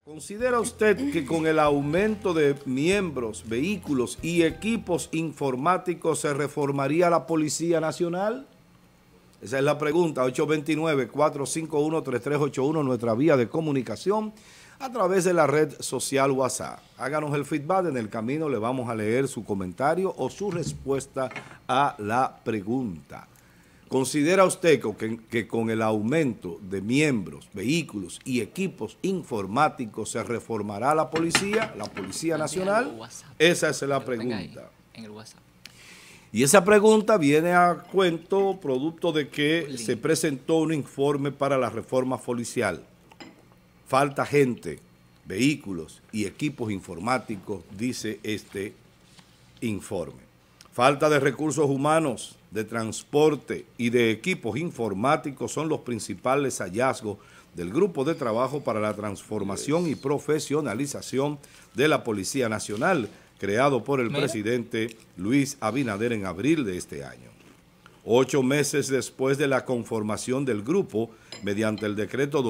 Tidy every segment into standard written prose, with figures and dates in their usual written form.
¿Considera usted que con el aumento de miembros, vehículos y equipos informáticos se reformaría la Policía Nacional? Esa es la pregunta, 829-451-3381, nuestra vía de comunicación a través de la red social WhatsApp. Háganos el feedback, en el camino le vamos a leer su comentario o su respuesta a la pregunta. ¿Considera usted que con el aumento de miembros, vehículos y equipos informáticos se reformará la Policía Nacional? Esa es la pregunta. En el WhatsApp. Y esa pregunta viene a cuento producto de que se presentó un informe para la reforma policial. Falta gente, vehículos y equipos informáticos, dice este informe. Falta de recursos humanos, de transporte y de equipos informáticos son los principales hallazgos del Grupo de Trabajo para la Transformación y Profesionalización de la Policía Nacional, creado por el presidente Luis Abinader en abril de este año. 8 meses después de la conformación del grupo, mediante el decreto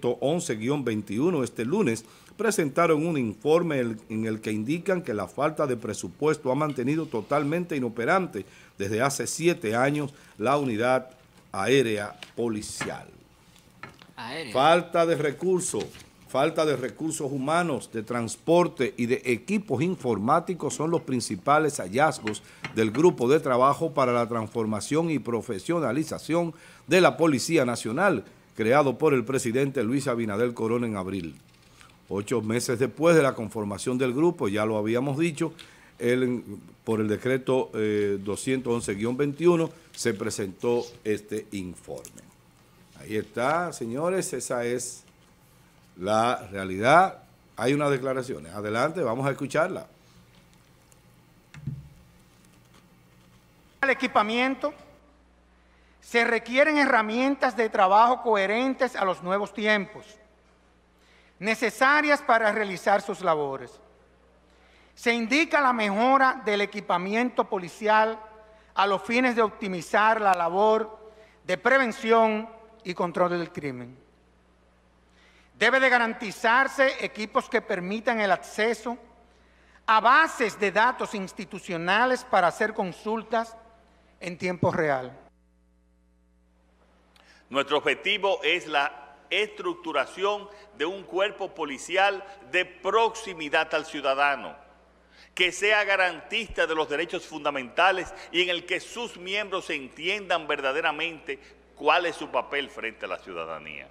211-21 este lunes, presentaron un informe en el que indican que la falta de presupuesto ha mantenido totalmente inoperante desde hace 7 años la unidad aérea policial. Falta de recursos humanos, de transporte y de equipos informáticos son los principales hallazgos del Grupo de Trabajo para la Transformación y Profesionalización de la Policía Nacional, creado por el presidente Luis Abinader Corona en abril. 8 meses después de la conformación del grupo, ya lo habíamos dicho, por el decreto 211-21 se presentó este informe. Ahí está, señores, esa es la realidad. Hay unas declaraciones. Adelante, vamos a escucharla. El equipamiento, se requieren herramientas de trabajo coherentes a los nuevos tiempos, necesarias para realizar sus labores. Se indica la mejora del equipamiento policial a los fines de optimizar la labor de prevención y control del crimen. Debe de garantizarse equipos que permitan el acceso a bases de datos institucionales para hacer consultas en tiempo real. Nuestro objetivo es la estructuración de un cuerpo policial de proximidad al ciudadano, que sea garantista de los derechos fundamentales y en el que sus miembros entiendan verdaderamente cuál es su papel frente a la ciudadanía.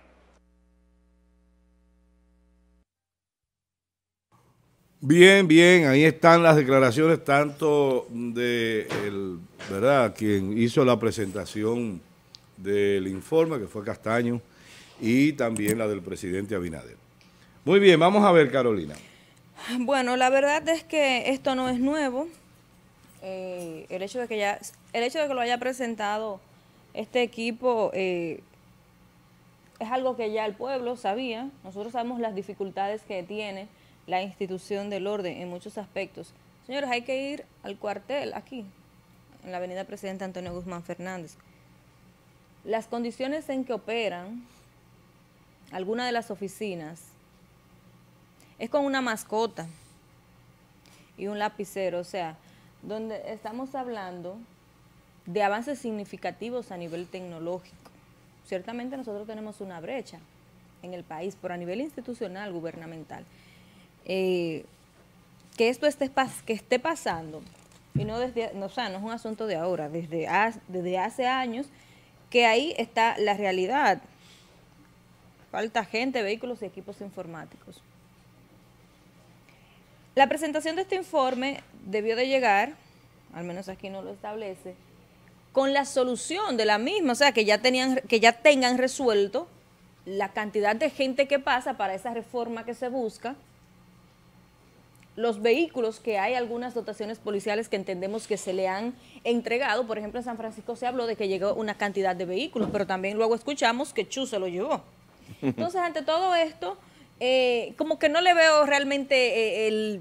Bien, bien, ahí están las declaraciones tanto de quien hizo la presentación del informe, que fue Castaño, y también la del presidente Abinader. Muy bien, vamos a ver, Carolina. Bueno, la verdad es que esto no es nuevo. El hecho de que lo haya presentado este equipo es algo que ya el pueblo sabía. Nosotros sabemos las dificultades que tiene la institución del orden en muchos aspectos. Señores, hay que ir al cuartel aquí, en la avenida Presidente Antonio Guzmán Fernández. Las condiciones en que operan algunas de las oficinas es con una mascota y un lapicero, o sea, donde estamos hablando de avances significativos a nivel tecnológico. Ciertamente nosotros tenemos una brecha en el país, pero a nivel institucional, gubernamental, que esto esté pasando, y no no es un asunto de ahora, desde hace años, que ahí está la realidad. Falta gente, vehículos y equipos informáticos. La presentación de este informe debió de llegar, al menos aquí no lo establece, con la solución de la misma, o sea, que ya tengan resuelto la cantidad de gente que pasa para esa reforma que se busca, los vehículos, que hay algunas dotaciones policiales que entendemos que se le han entregado. Por ejemplo, en San Francisco se habló de que llegó una cantidad de vehículos, pero también luego escuchamos que Chu se lo llevó. Entonces, ante todo esto, como que no le veo realmente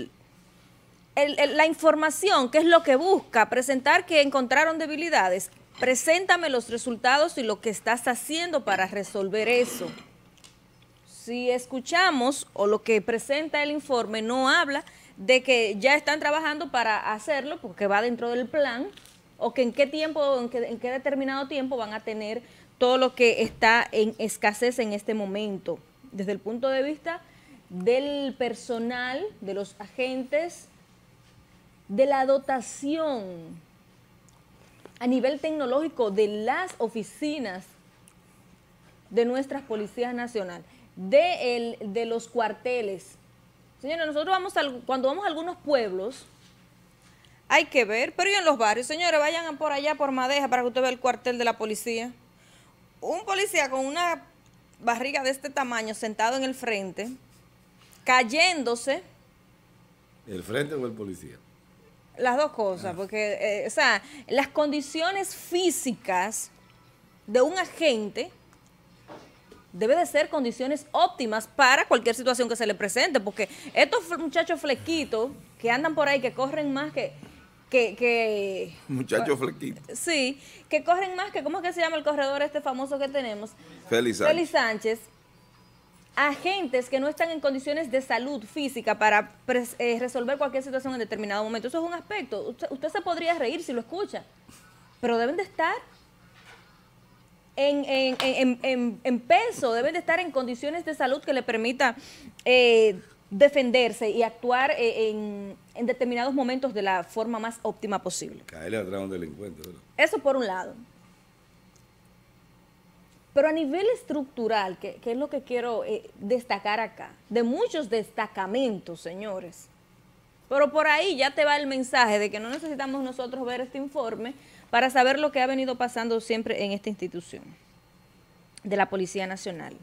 la información, que es lo que busca, presentar que encontraron debilidades. preséntame los resultados y lo que estás haciendo para resolver eso. Si escuchamos o lo que presenta el informe no habla de que ya están trabajando para hacerlo porque va dentro del plan, o que en qué tiempo, en qué determinado tiempo van a tener todo lo que está en escasez en este momento, desde el punto de vista del personal, de los agentes, de la dotación a nivel tecnológico de las oficinas de nuestras policías nacionales, de los cuarteles. Señores, nosotros cuando vamos a algunos pueblos, hay que ver, pero y en los barrios, señores, vayan por allá, por Madeja, para que usted vea el cuartel de la policía. Un policía con una barriga de este tamaño sentado en el frente, cayéndose. ¿El frente o el policía? Las dos cosas, porque, o sea, las condiciones físicas de un agente debe de ser condiciones óptimas para cualquier situación que se le presente, porque estos muchachos flequitos que andan por ahí, que corren más que Muchachos flequitos. Sí, que corren más que, ¿cómo es que se llama el corredor este famoso que tenemos? Félix Sánchez. Félix Sánchez. Agentes que no están en condiciones de salud física para resolver cualquier situación en determinado momento. Eso es un aspecto. Usted se podría reír si lo escucha, pero deben de estar en peso, deben de estar en condiciones de salud que le permita defenderse y actuar en determinados momentos de la forma más óptima posible. Caerle atrás a un delincuente, ¿verdad? Eso por un lado. Pero a nivel estructural, que es lo que quiero destacar acá, de muchos destacamentos, señores, pero por ahí ya te va el mensaje de que no necesitamos nosotros ver este informe para saber lo que ha venido pasando siempre en esta institución de la Policía Nacional.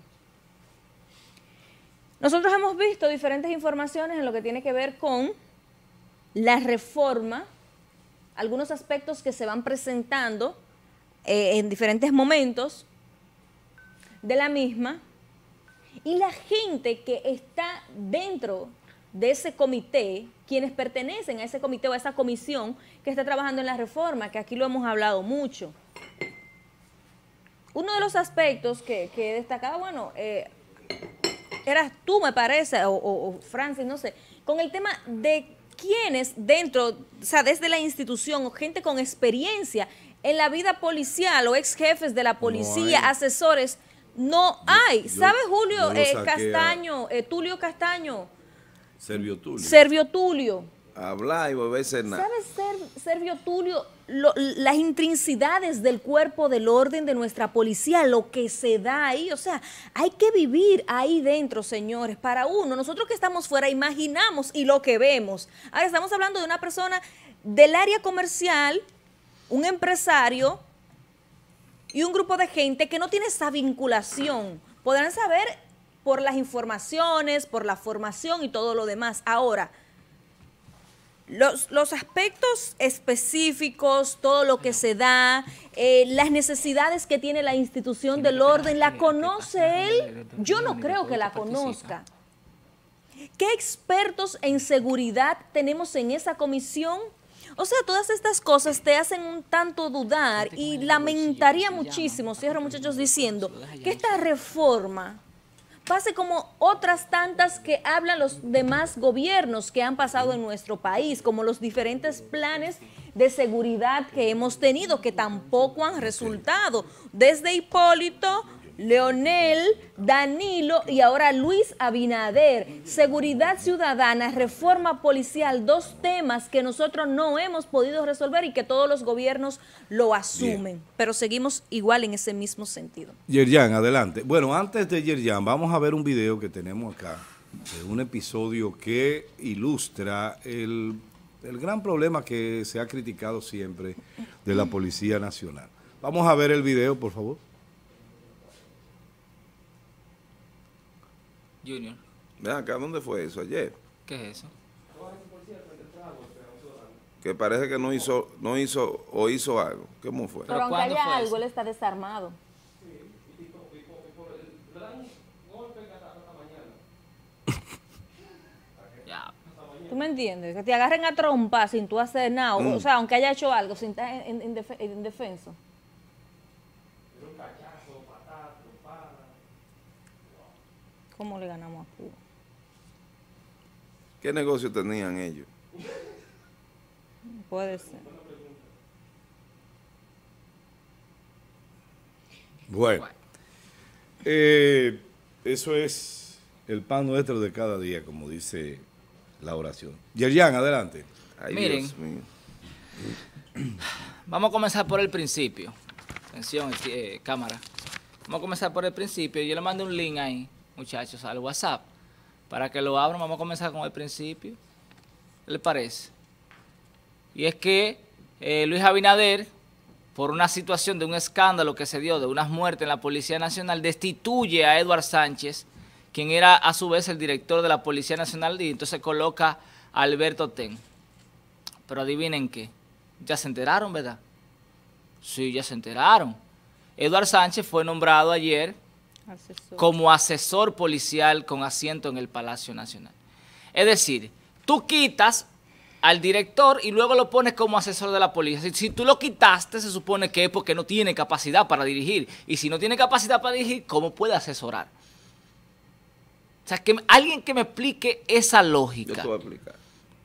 Nosotros hemos visto diferentes informaciones en lo que tiene que ver con la reforma, algunos aspectos que se van presentando en diferentes momentos de la misma, y la gente que está dentro de ese comité, quienes pertenecen a ese comité o a esa comisión que está trabajando en la reforma, que aquí lo hemos hablado mucho. Uno de los aspectos que destacaba, bueno, eras tú, me parece, o Francis, no sé, con el tema de quienes dentro, o sea, desde la institución, o gente con experiencia en la vida policial, o ex jefes de la policía, no hay. Asesores, no hay. ¿Sabe Julio Castaño, Tulio Castaño? Servio Tulio. Hablar y volverse nada. ¿Sabe Servio Tulio las intrinsidades del cuerpo del orden de nuestra policía, lo que se da ahí? O sea, hay que vivir ahí dentro, señores, para uno. Nosotros que estamos fuera imaginamos y lo que vemos. Ahora estamos hablando de una persona del área comercial, un empresario y un grupo de gente que no tiene esa vinculación. Podrán saber por las informaciones, por la formación y todo lo demás. Ahora, los aspectos específicos, todo lo que se da, las necesidades que tiene la institución del orden, ¿la conoce él? Yo no creo que la conozca. ¿Qué expertos en seguridad tenemos en esa comisión? O sea, todas estas cosas te hacen un tanto dudar y lamentaría muchísimo, cierro muchachos diciendo, que esta reforma pase como otras tantas que hablan los demás gobiernos que han pasado en nuestro país, como los diferentes planes de seguridad que hemos tenido, que tampoco han resultado, desde Hipólito, Leonel, Danilo y ahora Luis Abinader. Seguridad ciudadana, reforma policial, dos temas que nosotros no hemos podido resolver y que todos los gobiernos lo asumen. Bien. Pero seguimos igual en ese mismo sentido. Yerjan, adelante. Bueno, antes de Yerjan, vamos a ver un video que tenemos acá, de un episodio que ilustra el gran problema que se ha criticado siempre de la Policía Nacional. Vamos a ver el video, por favor. Junior. Ven acá, ¿dónde fue eso? Ayer. ¿Qué es eso? Que parece que no hizo o hizo algo. ¿Cómo fue? Pero aunque haya algo, él está desarmado. Ya. ¿Tú me entiendes? Que te agarren a trompa sin tú hacer nada. O sea, aunque haya hecho algo, sin estar indefenso. ¿Cómo le ganamos a Cuba? ¿Qué negocio tenían ellos? Puede ser. Bueno, eso es el pan nuestro de cada día, como dice la oración. Yerjan, adelante. Ay, Miren. Dios mío. Vamos a comenzar por el principio. Atención, cámara. Vamos a comenzar por el principio. Yo le mandé un link ahí, muchachos, al WhatsApp, para que lo abran. Vamos a comenzar con el principio. ¿Qué les parece? Y es que Luis Abinader, por una situación de un escándalo que se dio de unas muertes en la Policía Nacional, destituye a Eduard Sánchez, quien era a su vez el director de la Policía Nacional, y entonces coloca a Alberto Ten. Pero adivinen qué, ya se enteraron, ¿verdad? Sí, ya se enteraron. Eduard Sánchez fue nombrado ayer como asesor policial con asiento en el Palacio Nacional. Es decir, tú quitas al director y luego lo pones como asesor de la policía. Si tú lo quitaste, se supone que es porque no tiene capacidad para dirigir. Y si no tiene capacidad para dirigir, ¿cómo puede asesorar? O sea, que alguien que me explique esa lógica. Yo te voy a explicar.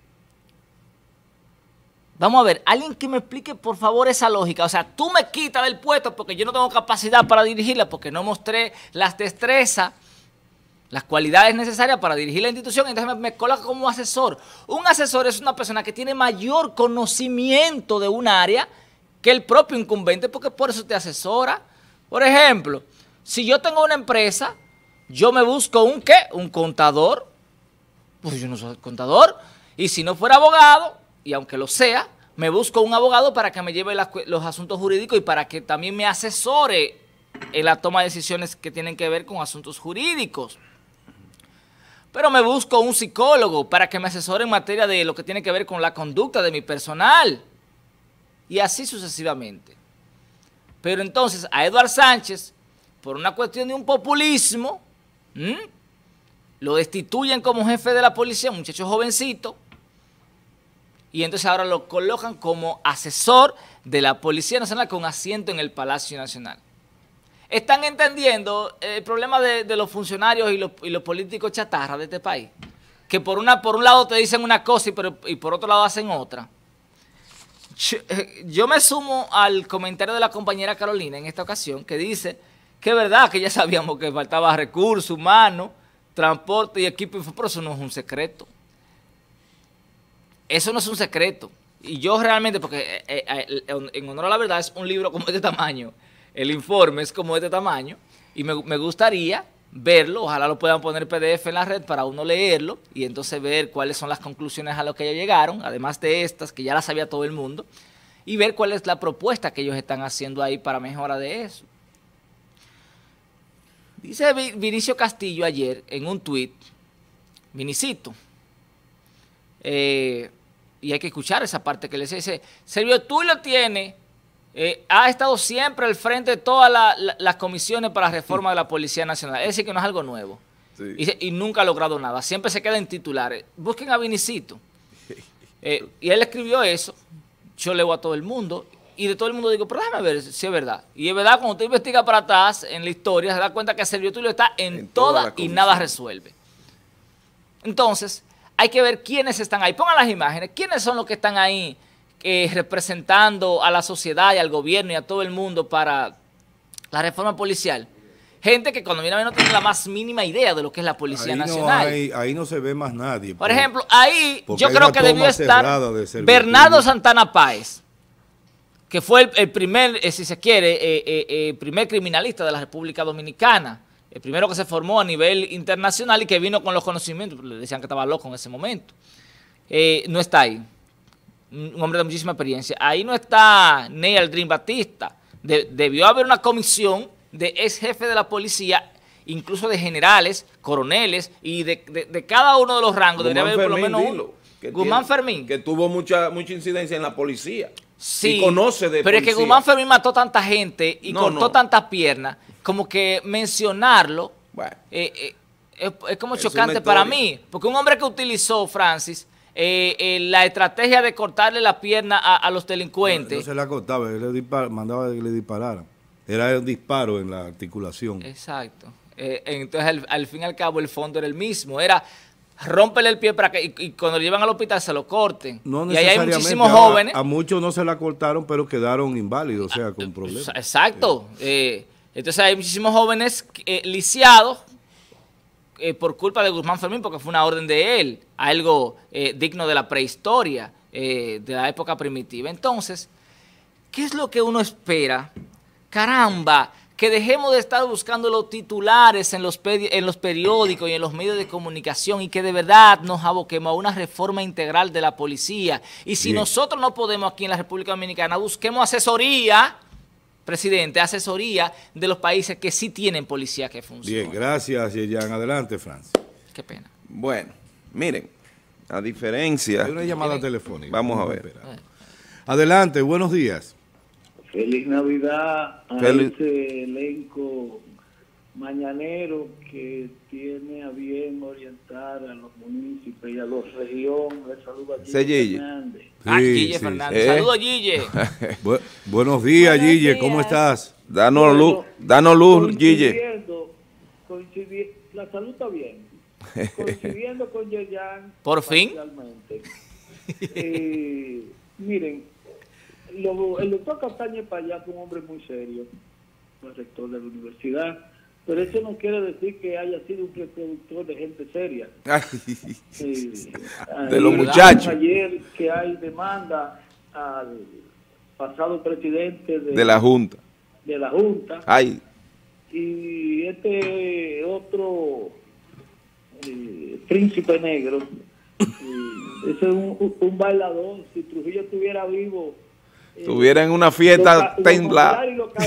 Vamos a ver, alguien que me explique por favor esa lógica. O sea, tú me quitas del puesto porque yo no tengo capacidad para dirigirla, porque no mostré las destrezas, las cualidades necesarias para dirigir la institución, entonces me coloca como asesor. Un asesor es una persona que tiene mayor conocimiento de un área que el propio incumbente, porque por eso te asesora. Por ejemplo, si yo tengo una empresa, yo me busco un ¿qué? Un contador. Pues yo no soy contador. Y si no fuera abogado, y aunque lo sea, me busco un abogado para que me lleve los asuntos jurídicos y para que también me asesore en la toma de decisiones que tienen que ver con asuntos jurídicos. Pero me busco un psicólogo para que me asesore en materia de lo que tiene que ver con la conducta de mi personal. Y así sucesivamente. Pero entonces a Eduard Sánchez, por una cuestión de un populismo, lo destituyen como jefe de la policía, un muchacho jovencito, y entonces ahora lo colocan como asesor de la Policía Nacional con asiento en el Palacio Nacional. ¿Están entendiendo el problema de los funcionarios y los políticos chatarra de este país? Que por un lado te dicen una cosa y por otro lado hacen otra. Yo me sumo al comentario de la compañera Carolina en esta ocasión, que dice que es verdad que ya sabíamos que faltaba recursos humanos, transporte y equipo, pero eso no es un secreto. Eso no es un secreto. Y yo realmente, porque en honor a la verdad es un libro como este tamaño, el informe es como de este tamaño, y me gustaría verlo, ojalá lo puedan poner PDF en la red para uno leerlo, y entonces ver cuáles son las conclusiones a las que ellos llegaron, además de estas, que ya las sabía todo el mundo, y ver cuál es la propuesta que ellos están haciendo ahí para mejora de eso. Dice Vinicio Castillo ayer en un tuit, Vinicito, y hay que escuchar esa parte que le dice, Servio Tulio tiene... ha estado siempre al frente de todas las comisiones para la reforma de la Policía Nacional. Es decir, que no es algo nuevo. Sí. Y nunca ha logrado nada. Siempre se queda en titulares. Busquen a Vinicito. Y él escribió eso. Yo leo a todo el mundo. Y de todo el mundo digo, pero déjame ver si es verdad. Y es verdad, cuando usted investiga para atrás en la historia, se da cuenta que Servio Tulio está en toda y nada resuelve. Entonces, hay que ver quiénes están ahí. Pongan las imágenes. ¿Quiénes son los que están ahí? Representando a la sociedad y al gobierno y a todo el mundo para la reforma policial. Gente que cuando viene a ver no tiene la más mínima idea de lo que es la Policía Nacional. Ahí no se ve más nadie. Por ejemplo, ahí yo creo que debió estar Bernardo Santana Páez, que fue el primer, si se quiere, primer criminalista de la República Dominicana. El primero que se formó a nivel internacional y que vino con los conocimientos. Le decían que estaba loco en ese momento. No está ahí. Un hombre de muchísima experiencia. Ahí no está Ney Aldrin Batista. Debió haber una comisión de ex jefe de la policía, incluso de generales, coroneles, y de cada uno de los rangos. Debería haber por lo menos uno. Guzmán Fermín. Que tuvo mucha incidencia en la policía. Sí, y conoce de pero policía. Es que Guzmán Fermín mató tanta gente y cortó tantas piernas, como que mencionarlo es como chocante para mí. Porque un hombre que utilizó, Francis, la estrategia de cortarle la pierna a los delincuentes. No se la cortaba, él mandaba que le dispararan. Era el disparo en la articulación. Exacto. Entonces, al fin y al cabo, el fondo era el mismo. Era rómpele el pie para que y cuando lo llevan al hospital se lo corten. No y ahí hay necesariamente. muchísimos Ahora, jóvenes. a muchos no se la cortaron, pero quedaron inválidos, o sea, con problemas. Exacto. Entonces hay muchísimos jóvenes lisiados por culpa de Guzmán Fermín, porque fue una orden de él, algo digno de la prehistoria, de la época primitiva. Entonces, ¿qué es lo que uno espera? Caramba, que dejemos de estar buscando los titulares en los periódicos y en los medios de comunicación y que de verdad nos aboquemos a una reforma integral de la policía. Y si nosotros no podemos aquí en la República Dominicana, busquemos asesoría, presidente, asesoría de los países que sí tienen policía que funciona. Bien, gracias, Yeyan. Adelante, Francis. Qué pena. Bueno, miren, a diferencia... Hay una llamada telefónica. Vamos a ver. Adelante, buenos días. Feliz Navidad a ese elenco mañanero que tiene a bien orientar a los municipios y a los regiones. Les saluda a Gille Fernández. Gille Fernández. Saludos, Gille. Buenos días, Gille. ¿Cómo estás? Danos luz, Gille. La salud está bien. Coincidiendo con Yeyan. Por fin. Miren, el doctor Castaña Payá fue un hombre muy serio, fue rector de la universidad, pero eso no quiere decir que haya sido un reproductor de gente seria. De los muchachos. Ayer que hay demanda al pasado presidente de la Junta. Ay. Y este otro príncipe negro, ese es un bailador. Si Trujillo estuviera vivo, estuviera en una fiesta temblada.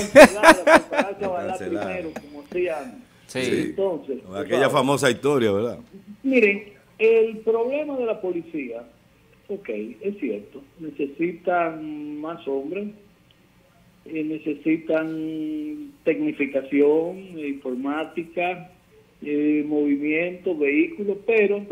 Primero, como hacían. Entonces, aquella famosa historia, ¿verdad? Miren, el problema de la policía, es cierto, necesitan más hombres, necesitan tecnificación, informática, movimiento, vehículos, pero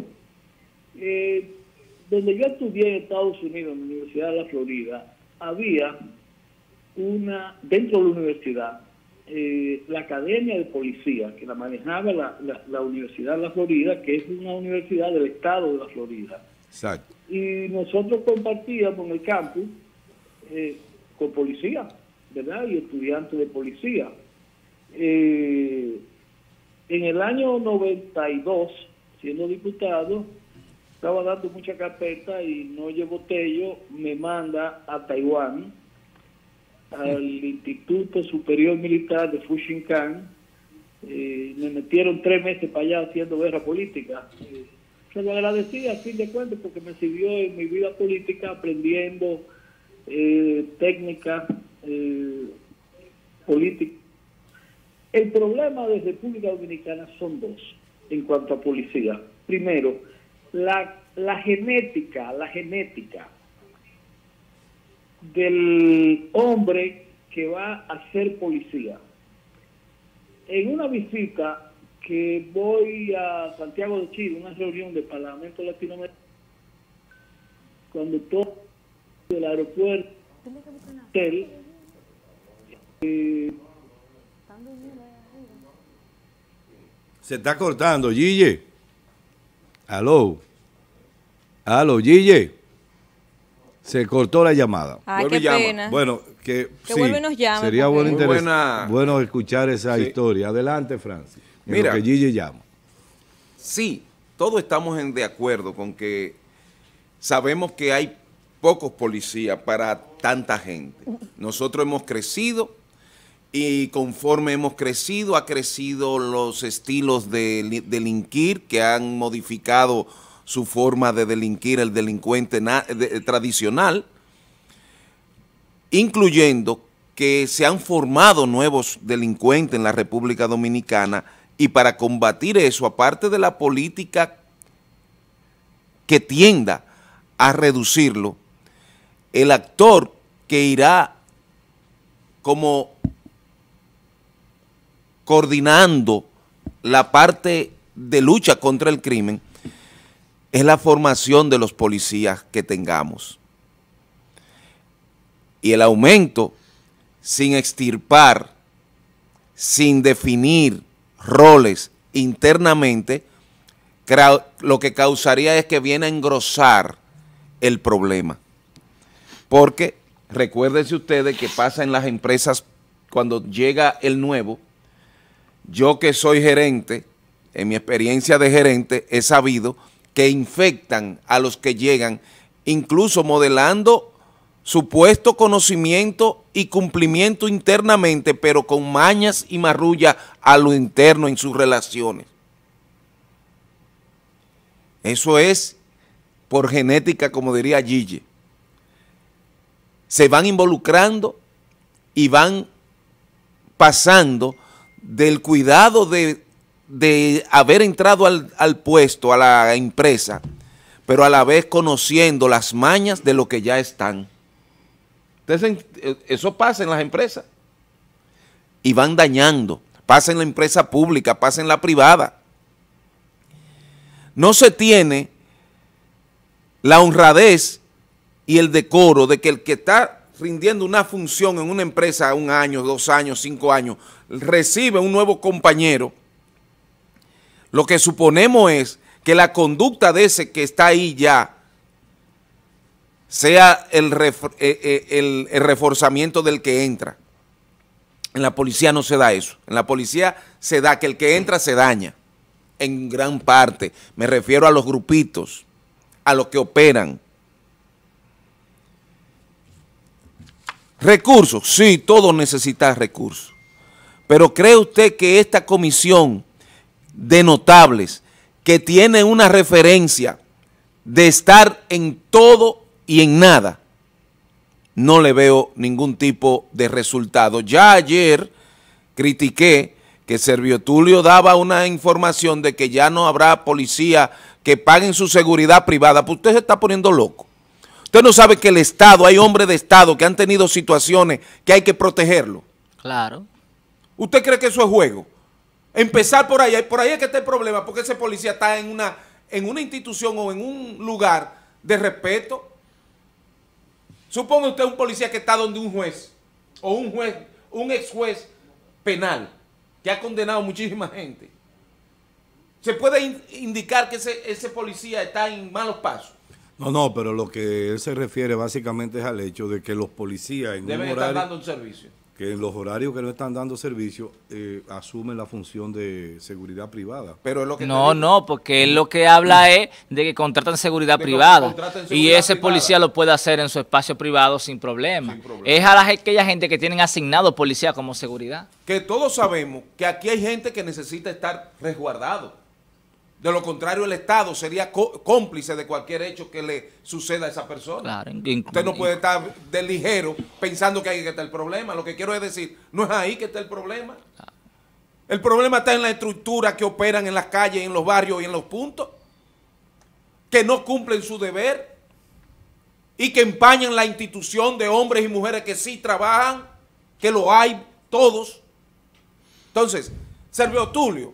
donde yo estudié en Estados Unidos, en la Universidad de la Florida, había dentro de la universidad, la Academia de Policía, que la manejaba la Universidad de la Florida, que es una universidad del estado de la Florida. Exacto. Y nosotros compartíamos en el campus con policía, ¿verdad? Y estudiantes de policía. En el año 92, siendo diputado, estaba dando mucha carpeta y Noye Botello me manda a Taiwán, al Instituto Superior Militar de Fuxingán. Me metieron 3 meses para allá haciendo guerra política. Se lo agradecí a fin de cuentas porque me sirvió en mi vida política aprendiendo técnicas políticas. El problema de República Dominicana son 2 en cuanto a policía. Primero, la genética del hombre que va a ser policía. En una visita que voy a Santiago de Chile, una reunión del Parlamento Latinoamericano, cuando todo del aeropuerto, se está cortando, Gille. Aló, Gille. Se cortó la llamada. Ay, qué pena. Bueno, que sí, vuelve y nos llame, sería porque... bueno escuchar esa historia. Adelante, Francis. Mira, que Gille llama. Sí, todos estamos de acuerdo con que sabemos que hay pocos policías para tanta gente. Nosotros hemos crecido y conforme hemos crecido, ha crecido los estilos de delinquir que han modificado su forma de delinquir, el delincuente tradicional, incluyendo que se han formado nuevos delincuentes en la República Dominicana, y para combatir eso, aparte de la política que tienda a reducirlo, el actor que irá como coordinando la parte de lucha contra el crimen es la formación de los policías que tengamos. Y el aumento, sin extirpar, sin definir roles internamente, lo que causaría es que viene a engrosar el problema. Porque recuérdense ustedes que pasa en las empresas cuando llega el nuevo. Yo que soy gerente, en mi experiencia de gerente, he sabido que infectan a los que llegan, incluso modelando supuesto conocimiento y cumplimiento internamente, pero con mañas y marrulla a lo interno en sus relaciones. Eso es por genética, como diría Gigi. Se van involucrando y van pasando del cuidado de haber entrado al puesto, a la empresa, pero a la vez conociendo las mañas de lo que ya están. Entonces, eso pasa en las empresas y van dañando. Pasa en la empresa pública, pasa en la privada. No se tiene la honradez y el decoro de que el que está rindiendo una función en una empresa 1 año, 2 años, 5 años, recibe un nuevo compañero. Lo que suponemos es que la conducta de ese que está ahí ya sea el reforzamiento del que entra. En la policía no se da eso. En la policía se da que el que entra se daña. En gran parte. Me refiero a los grupitos, a los que operan. Recursos, sí, todo necesita recursos. Pero ¿cree usted que esta comisión de notables, que tiene una referencia de estar en todo y en nada, no le veo ningún tipo de resultado? Ya ayer critiqué que Servio Tulio daba una información de que ya no habrá policía que paguen su seguridad privada. Pues usted se está poniendo loco. Usted no sabe que el Estado, hay hombres de Estado que han tenido situaciones que hay que protegerlo. Claro. ¿Usted cree que eso es juego? Empezar por ahí es que está el problema, porque ese policía está en una institución o en un lugar de respeto. Suponga usted un policía que está donde un juez, o un ex juez penal, que ha condenado a muchísima gente. ¿Se puede indicar que ese policía está en malos pasos? No, pero lo que él se refiere básicamente es al hecho de que los policías deben estar dando un servicio. Que en los horarios que no están dando servicio asumen la función de seguridad privada. Pero es lo que no, porque él lo que habla es de que contratan seguridad privada. Y ese policía lo puede hacer en su espacio privado sin problema. Es a aquella gente que tienen asignado policía como seguridad. Que todos sabemos que aquí hay gente que necesita estar resguardado. De lo contrario, el Estado sería cómplice de cualquier hecho que le suceda a esa persona. Claro, usted no puede estar de ligero pensando que ahí está el problema. Lo que quiero es decir, no es ahí que está el problema. El problema está en la estructura que operan en las calles, en los barrios y en los puntos, que no cumplen su deber y que empañan la institución de hombres y mujeres que sí trabajan, que lo hay todos. Entonces, Servio Tulio,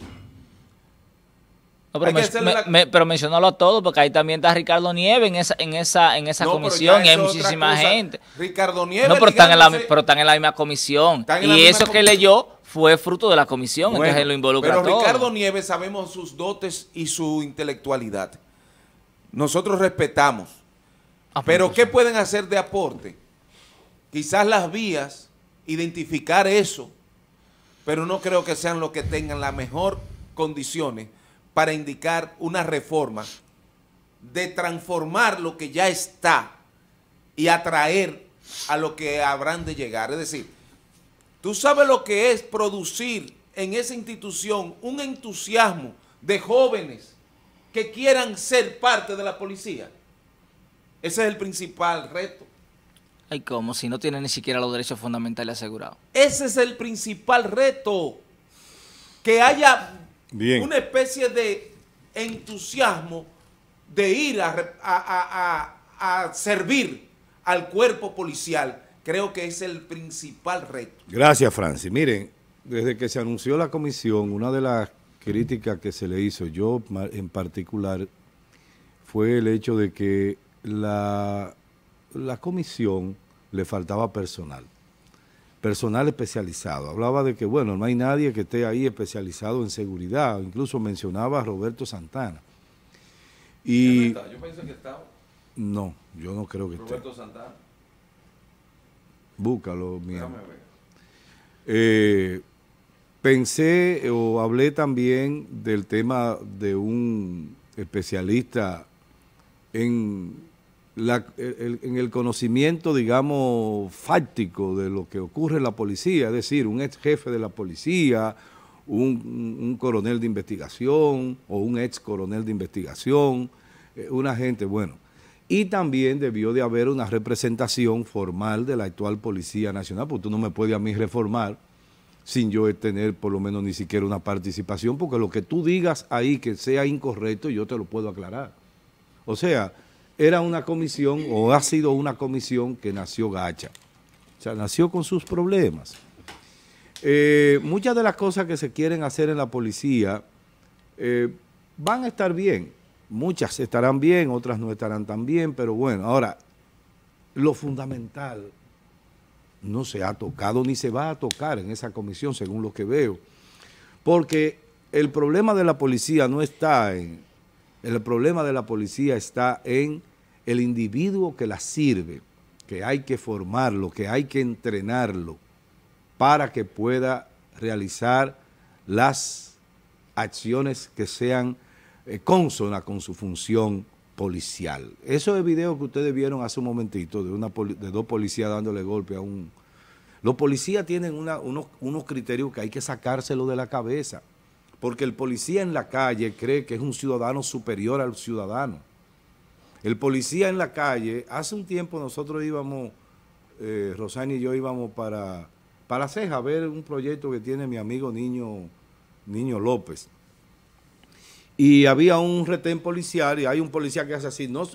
no, pero mencionalo a todos, porque ahí también está Ricardo Nieves en esa comisión y hay muchísima gente. Ricardo Nieves. No, pero están en la misma comisión. Y eso que leyó fue fruto de la comisión, bueno, entonces él lo involucra pero a todo. Ricardo Nieves sabemos sus dotes y su intelectualidad. Nosotros respetamos. Pero ¿qué pueden hacer de aporte? Quizás las vías, identificar eso, pero no creo que sean los que tengan las mejores condiciones para indicar una reforma de transformar lo que ya está y atraer a lo que habrán de llegar. Es decir, tú sabes lo que es producir en esa institución un entusiasmo de jóvenes que quieran ser parte de la policía. Ese es el principal reto. Ay, ¿cómo? Si no tienen ni siquiera los derechos fundamentales asegurados. Ese es el principal reto. Que haya bien, una especie de entusiasmo de ir a servir al cuerpo policial. Creo que es el principal reto. Gracias, Francis. Miren, desde que se anunció la comisión, una de las críticas que se le hizo, yo en particular, fue el hecho de que la comisión le faltaba personal. personal especializado. Hablaba de que, bueno, no hay nadie que esté ahí especializado en seguridad. Incluso mencionaba a Roberto Santana. Y Yo pensé que estaba no, yo no creo que Roberto esté. Santana. Búscalo, mi Déjame amor. ver. Pensé o hablé también del tema de un especialista en el conocimiento, digamos, fáctico de lo que ocurre en la policía, es decir, un ex jefe de la policía, un coronel de investigación o un ex coronel de investigación, un agente, bueno. Y también debió de haber una representación formal de la actual Policía Nacional, porque tú no me puedes a mí reformar sin yo tener por lo menos ni siquiera una participación, porque lo que tú digas ahí que sea incorrecto, yo te lo puedo aclarar. O sea, era una comisión o ha sido una comisión que nació gacha. O sea, nació con sus problemas. Muchas de las cosas que se quieren hacer en la policía van a estar bien. Muchas estarán bien, otras no estarán tan bien, pero bueno, ahora, lo fundamental no se ha tocado ni se va a tocar en esa comisión, según lo que veo, porque el problema de la policía no está en, el problema de la policía está en el individuo que la sirve, que hay que formarlo, que hay que entrenarlo para que pueda realizar las acciones que sean consonas con su función policial. Esos videos que ustedes vieron hace un momentito de dos policías dándole golpe a un... Los policías tienen unos criterios que hay que sacárselo de la cabeza, porque el policía en la calle cree que es un ciudadano superior al ciudadano. El policía en la calle, hace un tiempo nosotros íbamos, Rosani y yo íbamos para Ceja a ver un proyecto que tiene mi amigo Niño López. Y había un retén policial y hay un policía que hace así, no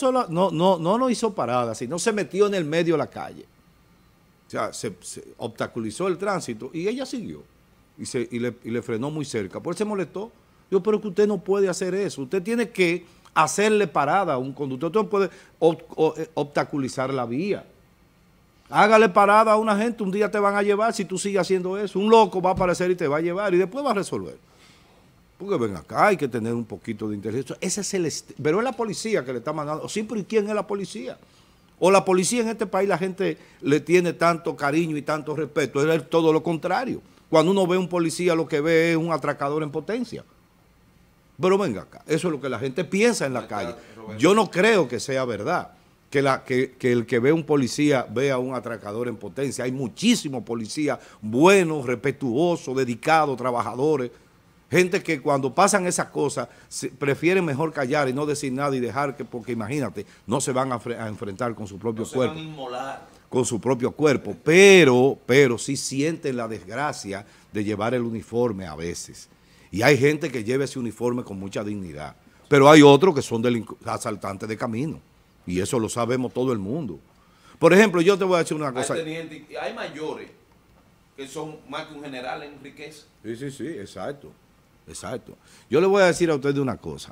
lo hizo parada, sino se metió en el medio de la calle. O sea, se obstaculizó el tránsito y ella siguió y le frenó muy cerca. Por eso se molestó. Yo, pero que usted no puede hacer eso. Usted tiene que hacerle parada a un conductor. Usted no puede obstaculizar la vía. Hágale parada a una gente, un día te van a llevar si tú sigues haciendo eso. Un loco va a aparecer y te va a llevar y después va a resolver. Porque ven acá, hay que tener un poquito de inteligencia. Ese es pero es la policía que le está mandando. Sí, pero ¿y quién es la policía? O la policía en este país la gente le tiene tanto cariño y tanto respeto. Es todo lo contrario. Cuando uno ve un policía lo que ve es un atracador en potencia. Pero venga acá, eso es lo que la gente piensa en la calle. Yo no creo que sea verdad que el que ve un policía vea a un atracador en potencia. Hay muchísimos policías buenos, respetuosos, dedicados, trabajadores. Gente que cuando pasan esas cosas prefieren mejor callar y no decir nada y dejar que, porque imagínate, no se van a enfrentar con su propio cuerpo. Se van a inmolar. Con su propio cuerpo, pero sí sienten la desgracia de llevar el uniforme a veces. Y hay gente que lleva ese uniforme con mucha dignidad. Pero hay otros que son asaltantes de camino. Y eso lo sabemos todo el mundo. Por ejemplo, yo te voy a decir una cosa. Hay mayores que son más que un general en riqueza. Sí, exacto. Exacto. Yo le voy a decir a usted una cosa.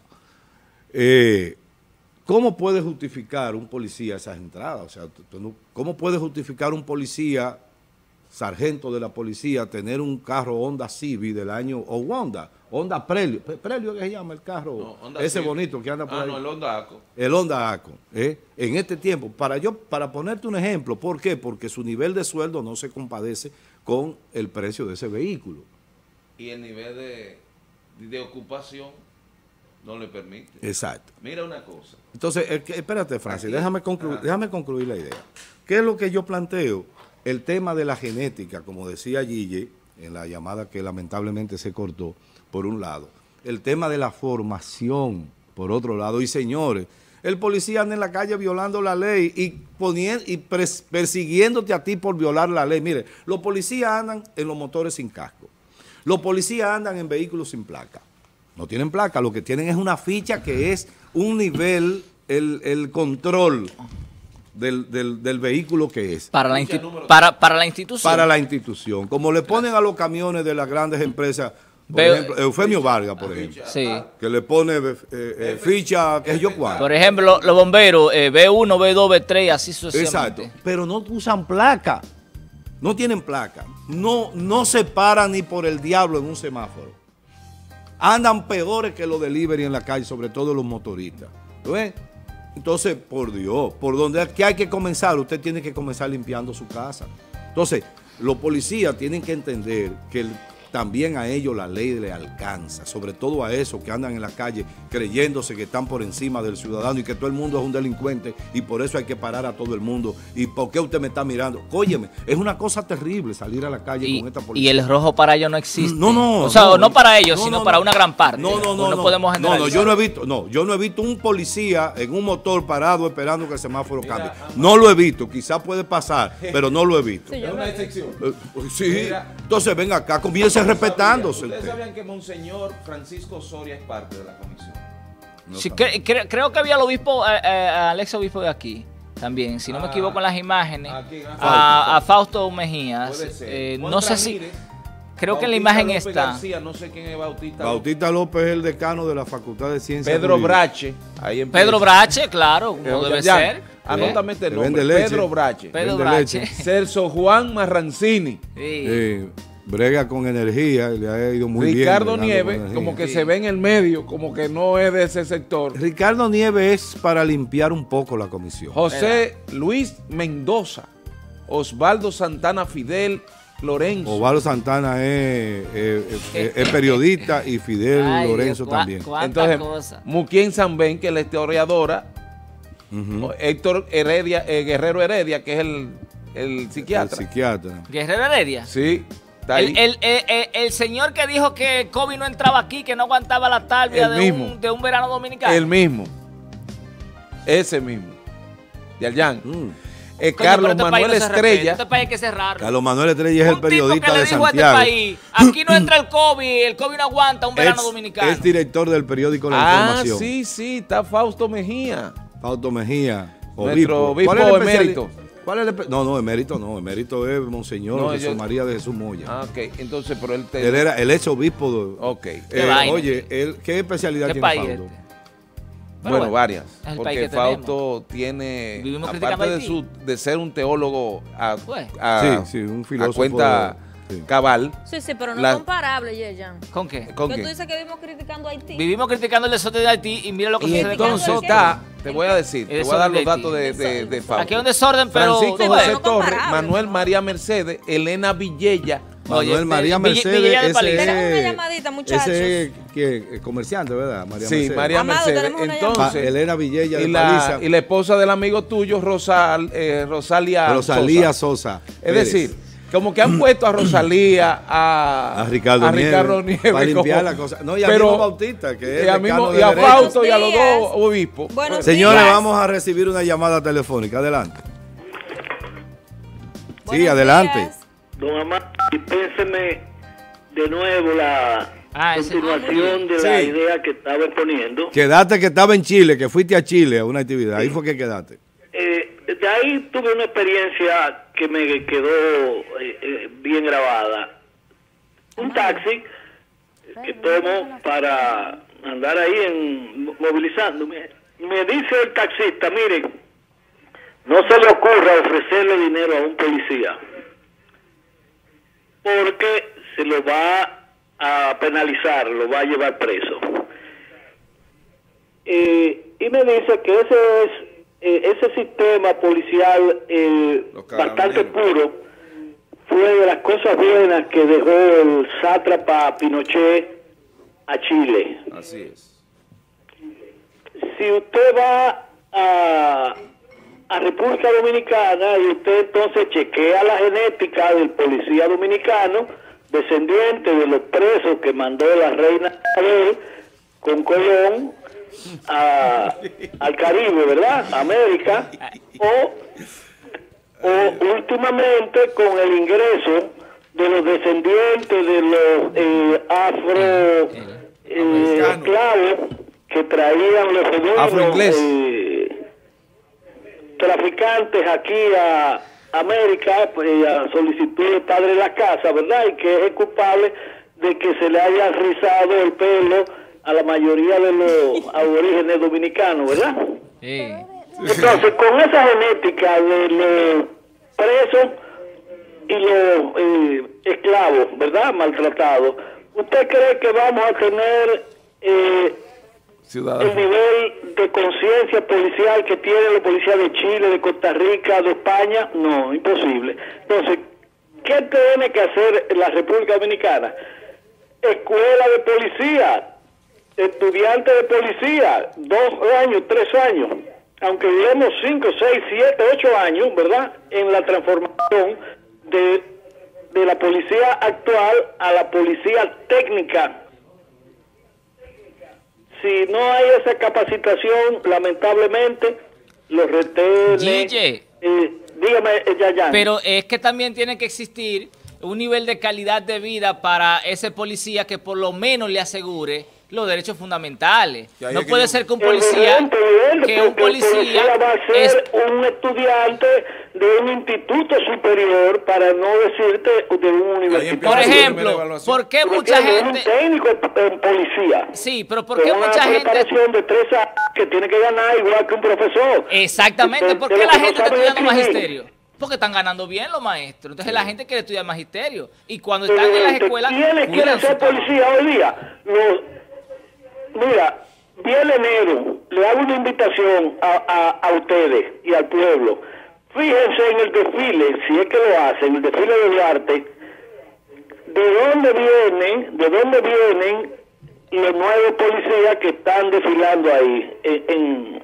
¿Cómo puede justificar un policía esas entradas? O sea, ¿cómo puede justificar un policía, sargento de la policía, tener un carro Honda Civic del año, o Honda Prelio? ¿Prelio qué se llama el carro? No, ese Civic. Bonito que anda por ahí. No, el Honda Accord. El Honda Accord. En este tiempo, para ponerte un ejemplo, ¿por qué? Porque su nivel de sueldo no se compadece con el precio de ese vehículo. Y el nivel de ocupación no le permite. Exacto. Mira una cosa. Entonces, espérate, Francis, déjame concluir la idea. ¿Qué es lo que yo planteo? El tema de la genética, como decía Gille, en la llamada que lamentablemente se cortó, por un lado. El tema de la formación, por otro lado. Y señores, el policía anda en la calle violando la ley y persiguiéndote a ti por violar la ley. Mire, los policías andan en los motores sin casco. Los policías andan en vehículos sin placa. No tienen placa, lo que tienen es una ficha que es un nivel, el control del vehículo que es. Para la institución. Para la institución. Como le ponen a los camiones de las grandes empresas, por ejemplo, Eufemio Vargas, por ejemplo. Sí. Que le pone ficha, que es yo cuánto. Por ejemplo, los bomberos, B1, B2, B3, así sucesivamente. Exacto. Pero no usan placa. no tienen placa, no se paran ni por el diablo en un semáforo. Andan peores que los delivery en la calle, sobre todo los motoristas. ¿Lo ves? Entonces, por Dios, por donde que hay que comenzar, usted tiene que comenzar limpiando su casa. Entonces, los policías tienen que entender que también a ellos la ley le alcanza, sobre todo a esos que andan en la calle creyéndose que están por encima del ciudadano y que todo el mundo es un delincuente y por eso hay que parar a todo el mundo. ¿Y por qué usted me está mirando? Óyeme, es una cosa terrible salir a la calle con esta policía. Y el rojo para ellos no existe. No. O sea, no para ellos, sino para una gran parte. No podemos generalizar. yo no he visto un policía en un motor parado esperando que el semáforo cambie. No lo he visto, quizás puede pasar, pero no lo he visto. Sí, Es una excepción. Sí, Mira, entonces venga acá, comience respetándose. ¿Ustedes sabían que Monseñor Francisco Soria es parte de la comisión? No Sí, sabía. creo que había el obispo, al ex obispo de aquí, también, si no me equivoco en las imágenes, a Fausto Mejías. Puede ser. No sé si, Ramírez, creo que en la Bautista imagen López está. García, no sé quién es Bautista. Bautista López es el decano de la Facultad de Ciencias Pedro Jurídicas. Brache. Ahí empieza. Pedro Brache, claro, como debe ser. Anótame este Que nombre. vende leche. Pedro Brache. Pedro Vende Brache. leche. Celso Juan Marrancini. Sí. Brega con energía, le ha ido muy bien. Ricardo bregando Nieves, con energía. como que se ve en el medio, como que no es de ese sector. Ricardo Nieves es para limpiar un poco la comisión. José Luis Mendoza, Osvaldo Santana Fidel, Lorenzo. Osvaldo Santana es periodista y Fidel Ay, Lorenzo Dios, también. Cuántas Entonces, cosas. Muquien Sanben, que es la historiadora. Ujú. Héctor Heredia, Guerrero Heredia, que es el El psiquiatra. psiquiatra. Guerrero Heredia. Sí, está ahí. El señor que dijo que COVID no entraba aquí, que no aguantaba la talvia El mismo. de un verano dominicano. El mismo. Ese mismo. De Allán. Mm. Coño, Carlos pero este país Manuel no se respeta, Estrella. Este país hay que cerrarlo. Carlos Manuel Estrella es el Un tipo periodista que le de dijo a este Santiago. país, aquí no entra el COVID no aguanta un verano dominicano. Es director del periódico La Ah, Información. sí, está Fausto Mejía. Fausto Mejía, Nuestro obispo ¿Cuál es la emérito. ¿Cuál es el no, emérito no. Emérito es Monseñor No, Jesús yo- María de Jesús Moya. Ah, ok. Entonces, pero él te... Él era el ex obispo de... Ok. Qué vaina. Oye, ¿qué especialidad ¿Qué tiene país Fausto? este? Bueno, Bueno, varias. es el país Porque que Fausto tiene, Vivimos criticando aparte Haití. de ser un teólogo Pues. Sí, un filósofo a cuenta sí. cabal, Sí, pero no La- es comparable, Yeyan. ¿Con qué? ¿con Que qué? tú dices que vivimos criticando a Haití. Vivimos criticando el desorden de Haití y mira lo que Y sucede con entonces nosotros. está, te voy a decir, te El voy a dar los desorden de datos de Fausto. Aquí hay un desorden, pero... Francisco Sí, José pero no Torres, comparable, Manuel ¿no? María Mercedes, Elena Villella, Manuel Oye, María Mercedes, Villella del ese Paliza. Tenemos una llamadita, muchachos. Ese es que comerciante, ¿verdad? María sí, Mercedes. María Amado, Mercedes. tenemos una Entonces, Elena Villella de y Paliza. la esposa del amigo tuyo, Rosalía Rosalía Sosa. Sosa. Es Pérez. decir, como que han puesto a Rosalía, a Ricardo Nieves para limpiar como- la cosa. No, y a pero- mismo Bautista, que es y a, decano de y a Derecho. Fausto y a los Buenos dos días. obispos. Buenos Señores, días. vamos a recibir una llamada telefónica. Adelante. Sí, Buenos adelante. días. Don Amado, dispénseme de nuevo la ese- continuación de Sí. la idea que estaba exponiendo. Quedaste que estaba en Chile, que fuiste a Chile a una actividad. Ahí fue que quedaste. De ahí tuve una experiencia que me quedó bien grabada. Un taxi que tomo para andar ahí movilizándome. Me dice el taxista, miren, no se le ocurra ofrecerle dinero a un policía, porque se lo va a penalizar, lo va a llevar preso. Y me dice que ese sistema policial Los bastante carabineros. puro fue de las cosas buenas que dejó el sátrapa Pinochet a Chile. Así es. Si usted va a República Dominicana y usted entonces chequea la genética del policía dominicano, descendiente de los presos que mandó la reina Isabel con Colón al Caribe, ¿verdad? América, o últimamente con el ingreso de los descendientes de los esclavos que traían los Afroinglés. traficantes aquí a América, pues, a solicitud del padre de la casa, ¿verdad? Y que es culpable de que se le haya rizado el pelo a la mayoría de los aborígenes dominicanos, ¿verdad? Sí. Entonces, con esa genética de los presos, esclavos, ¿verdad? Maltratados. ¿Usted cree que vamos a tener el nivel de conciencia policial que tiene la policía de Chile, de Costa Rica, de España? No, imposible. Entonces, ¿qué tiene que hacer la República Dominicana? Escuela de policía, estudiantes de policía, 2 años, 3 años, aunque llevemos 5, 6, 7, 8 años, ¿verdad?, en la transformación de la policía actual a la policía técnica. Si no hay esa capacitación, lamentablemente, los retenes... dígame, Yayan. Pero es que también tiene que existir un nivel de calidad de vida para ese policía que por lo menos le asegure los derechos fundamentales. No puede ser que un policía... El policía va a ser un estudiante de un instituto superior, para no decirte de un universitario. Por ejemplo, ¿por qué mucha gente... Un técnico en policía. Sí, pero ¿por qué mucha gente... Una preparación de 3 años que tiene que ganar igual que un profesor. Exactamente. ¿Por qué la gente está estudiando magisterio? Porque están ganando bien los maestros. Entonces la gente quiere estudiar magisterio. Y cuando están en las escuelas... ¿Quiénes quieren ser policía hoy día? Mira, viene enero, le hago una invitación a ustedes y al pueblo. Fíjense en el desfile, si es que lo hacen, el desfile de Duarte, ¿de dónde vienen los nuevos policías que están desfilando ahí? En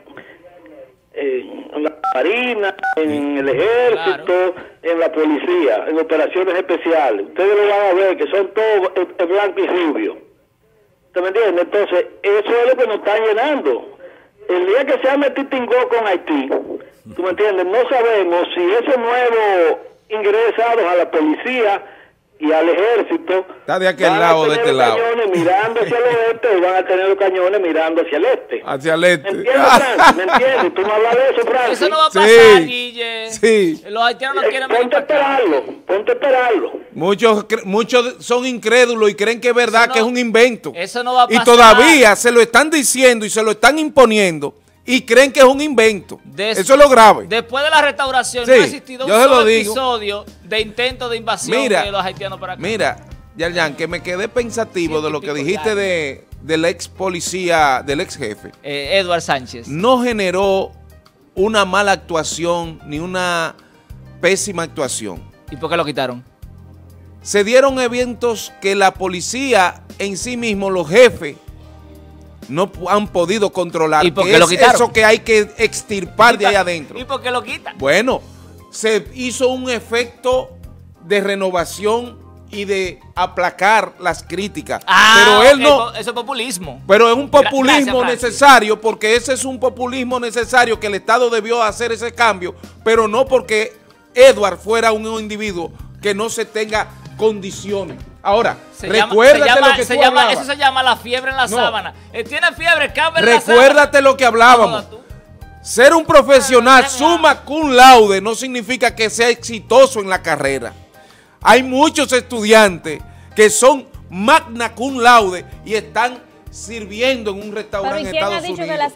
la Marina, en el Ejército, claro, en la policía, en operaciones especiales. Ustedes lo van a ver, que son todos blanco y rubio. ¿Usted me entiende? Entonces, eso es lo que nos están llenando. El día que se ha metido con Haití, ¿tú me entiendes? No sabemos si esos nuevos ingresados a la policía y al ejército está de aquel lado, de este lado, cañones mirando hacia el oeste, o van a tener los cañones mirando hacia el este. Hacia el este. ¿Me entiendes, Francis? ¿Me entiendes? Tú no hablas de eso, Francis. Eso no va a pasar, sí, Guille. Sí. Los haitianos no quieren venir Ponte a esperarlo. Muchos son incrédulos y creen que es verdad, que es un invento. Eso no va a pasar. Y todavía se lo están diciendo y se lo están imponiendo y creen que es un invento. Eso es lo grave. Después de la restauración sí, no ha existido un solo episodio de intento de invasión de los haitianos para acá. Mira, Yayan, que me quedé pensativo de lo que dijiste del ex policía, del ex jefe. Edward Sánchez. No generó una mala actuación ni una pésima actuación. ¿Y por qué lo quitaron? Se dieron eventos que la policía en sí mismo, los jefes, no han podido controlar. ¿Y por qué lo quitaron? Eso que hay que extirpar de ahí adentro. ¿Y por qué lo quitan? Bueno, se hizo un efecto de renovación y de aplacar las críticas. Pero él no... Eso es populismo. Pero es un populismo necesario, porque ese es un populismo necesario que el Estado debió hacer ese cambio, pero no porque Edward fuera un individuo que no se tenga condiciones. Ahora, recuérdate lo que tú hablabas. Eso se llama la fiebre en la sábana. Tiene fiebre, cambia en la sábana. Recuérdate lo que hablábamos. Ser un profesional summa cum laude no significa que sea exitoso en la carrera. Hay muchos estudiantes que son magna cum laude y están sirviendo en un restaurante en Estados Unidos. ¿Pero quién ha dicho que las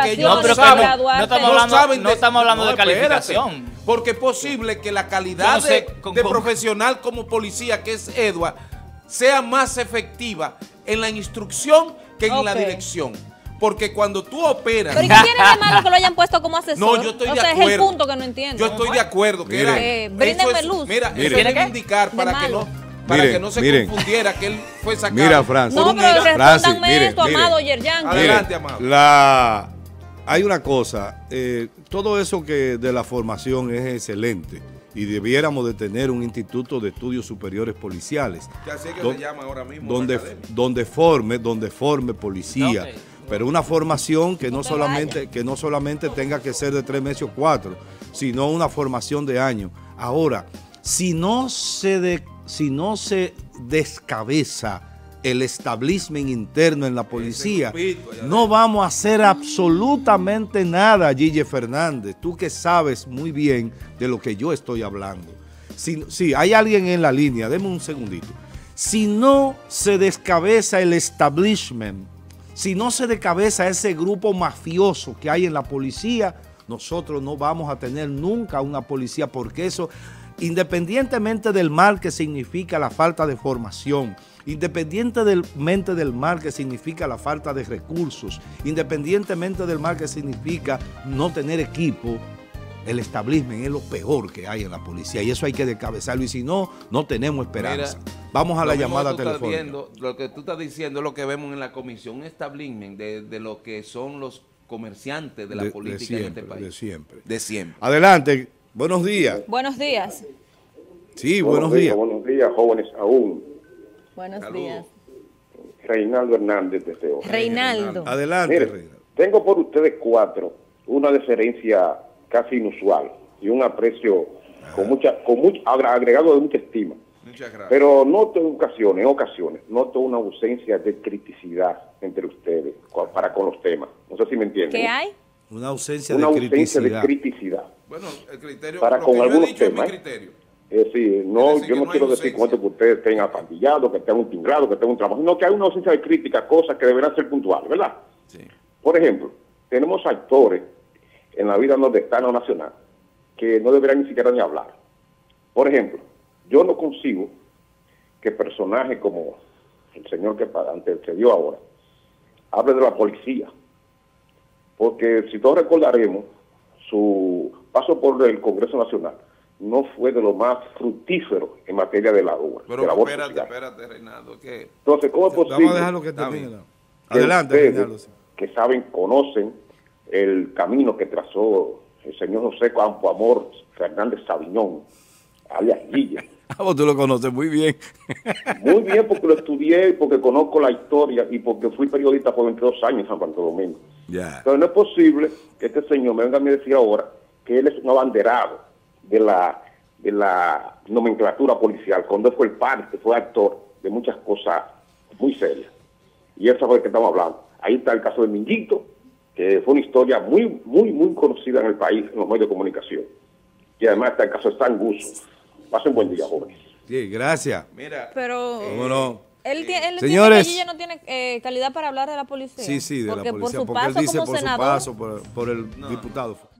calificaciones no estamos hablando de calificación? Porque es posible que la calidad de profesional como policía, que es Edward, sea más efectiva en la instrucción que en la dirección. Porque cuando tú operas... ¿Pero qué tiene de malo que lo hayan puesto como asesor? No, yo estoy de acuerdo. Es el punto que no entiendo. Yo estoy de acuerdo. Bríndenme luz. Mira, eso es reivindicar para que no se confundiera que él fue sacado. Mira, Francis. No, pero respóndanme esto, amado Yerjan. Adelante, amado. Hay una cosa, todo eso que de la formación es excelente y debiéramos de tener un instituto de estudios superiores policiales. Que así es que se llama ahora mismo. Donde forme policía. Okay. Pero una formación que no solamente tenga que ser de 3 meses o 4, sino una formación de años. Ahora, si no se descabeza el establishment interno en la policía, no vamos a hacer absolutamente nada, Guille Fernández. Tú que sabes muy bien de lo que yo estoy hablando. Si hay alguien en la línea, deme un segundito. Si no se descabeza el establishment, si no se descabeza ese grupo mafioso que hay en la policía, nosotros no vamos a tener nunca una policía, porque eso Independientemente del mal que significa la falta de formación, independientemente del mal que significa la falta de recursos, independientemente del mal que significa no tener equipo, el establishment es lo peor que hay en la policía y eso hay que descabezarlo y si no, no tenemos esperanza. Mira, vamos a la lo mismo llamada que tú estás telefónica. viendo, lo que tú estás diciendo es lo que vemos en la comisión, un establishment de lo que son los comerciantes de la política en este país. De siempre. De siempre. Adelante, buenos días. Buenos días. Sí, buenos días. Buenos días, jóvenes aún. Buenos Saludos. días. Reinaldo Hernández desde hoy. Reinaldo. Adelante, Mire, Reinaldo. tengo por ustedes 4 una deferencia casi inusual y un aprecio con mucho agregado de mucha estima. Muchas gracias. Pero noto en ocasiones, noto una ausencia de criticidad entre ustedes para con los temas. No sé si me entienden. ¿Qué hay? Una ausencia Una de ausencia de criticidad. criticidad. Bueno, el criterio, Para lo con que yo he algunos dicho es mi temas, criterio. Sí, no, Es decir, yo que no no quiero hay decir con ausencia. esto que ustedes estén apandillados, que estén un tinglado, que estén un trabajo, sino que hay una ausencia de crítica, cosas que deberán ser puntuales, ¿verdad? Sí. Por ejemplo, tenemos actores en la vida nordestana o nacional que no deberían ni siquiera ni hablar. Por ejemplo, yo no consigo que personajes como el señor que antecedió ahora hable de la policía, porque si todos recordaremos, su paso por el Congreso Nacional no fue de lo más fructífero en materia de labor. Pero de labor espérate, social. espérate, Reinaldo, que Entonces, ¿cómo es posible Vamos a dejarlo que Está termine. bien. que Adelante, ustedes, Reinaldo. Sí. que saben, conocen el camino que trazó el señor José Campo Amor Fernández Sabiñón, alias Guille? Ah, vos tú lo conoces muy bien. Muy bien, porque lo estudié, porque conozco la historia y porque fui periodista por 22 años en San Santo Domingo. Ya. Entonces no es posible que este señor me venga a mí a decir ahora que él es un abanderado de la nomenclatura policial, cuando él fue fue actor de muchas cosas muy serias. Y eso es de que estamos hablando. Ahí está el caso de Minguito, que fue una historia muy, muy, muy conocida en el país, en los medios de comunicación. Y además está el caso de Stan Gusso. Pasen buen día, jóvenes. Sí, gracias. mira, Pero ¿Cómo no? él Señores. Señores, que Guille no tiene calidad para hablar de la policía. Sí, sí, de la porque policía. Por su Porque él paso dice como por su senador, paso, por el diputado.